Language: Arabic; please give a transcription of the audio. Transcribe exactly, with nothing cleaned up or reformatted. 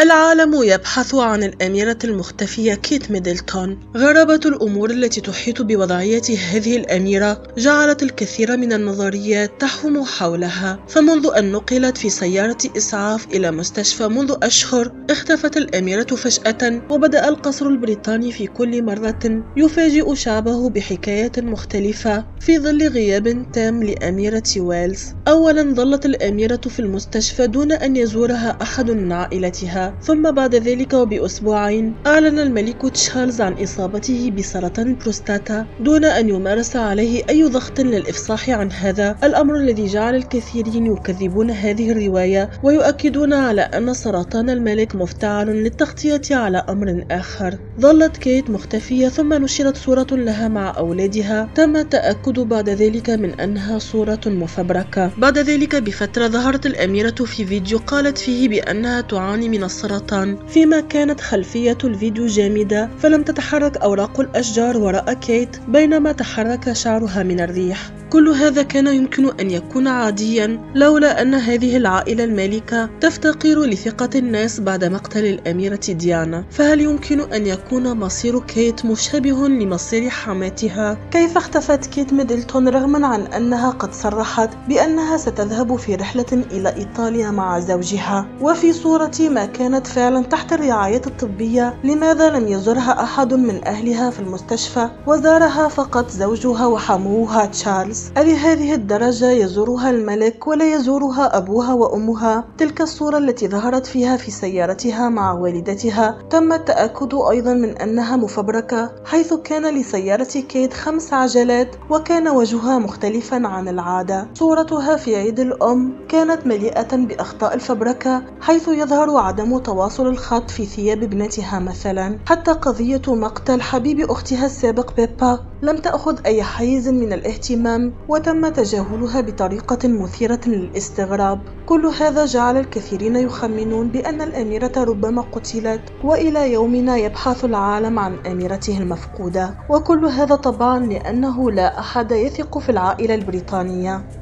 العالم يبحث عن الأميرة المختفية كيت ميدلتون. غرابة الأمور التي تحيط بوضعية هذه الأميرة جعلت الكثير من النظريات تحوم حولها، فمنذ أن نقلت في سيارة إسعاف إلى مستشفى منذ أشهر، اختفت الأميرة فجأة، وبدأ القصر البريطاني في كل مرة يفاجئ شعبه بحكاية مختلفة في ظل غياب تام لأميرة ويلز. أولا ظلت الأميرة في المستشفى دون أن يزورها أحد من عائلتها، ثم بعد ذلك وبأسبوعين أعلن الملك تشارلز عن إصابته بسرطان البروستاتا دون أن يمارس عليه أي ضغط للإفصاح عن هذا الأمر، الذي جعل الكثيرين يكذبون هذه الرواية ويؤكدون على أن سرطان الملك مفتعل للتغطية على أمر آخر. ظلت كيت مختفية، ثم نشرت صورة لها مع أولادها تم التأكد بعد ذلك من أنها صورة مفبركة. بعد ذلك بفترة ظهرت الأميرة في فيديو قالت فيه بأنها تعاني من السرطان، فيما كانت خلفية الفيديو جامدة، فلم تتحرك أوراق الأشجار وراء كيت بينما تحرك شعرها من الريح. كل هذا كان يمكن أن يكون عاديا لولا أن هذه العائلة المالكة تفتقر لثقة الناس بعد مقتل الأميرة ديانا. فهل يمكن أن يكون مصير كيت مشابه لمصير حماتها؟ كيف اختفت كيت ميدلتون رغما عن أنها قد صرحت بأنها ستذهب في رحلة إلى إيطاليا مع زوجها، وفي صورة ما كانت فعلا تحت الرعاية الطبية؟ لماذا لم يزرها أحد من أهلها في المستشفى وزارها فقط زوجها وحموها تشارلز؟ ألهذه الدرجة يزورها الملك ولا يزورها أبوها وأمها؟ تلك الصورة التي ظهرت فيها في سيارتها مع والدتها تم التأكد أيضا من أنها مفبركة، حيث كان لسيارة كيت خمس عجلات وكان وجهها مختلفا عن العادة. صورتها في عيد الأم كانت مليئة بأخطاء الفبركة، حيث يظهر عدم تواصل الخط في ثياب ابنتها مثلا. حتى قضية مقتل حبيب أختها السابق بيبا لم تأخذ أي حيز من الاهتمام وتم تجاهلها بطريقة مثيرة للاستغراب. كل هذا جعل الكثيرين يخمنون بأن الأميرة ربما قتلت، وإلى يومنا يبحث العالم عن أميرته المفقودة، وكل هذا طبعا لأنه لا أحد يثق في العائلة البريطانية.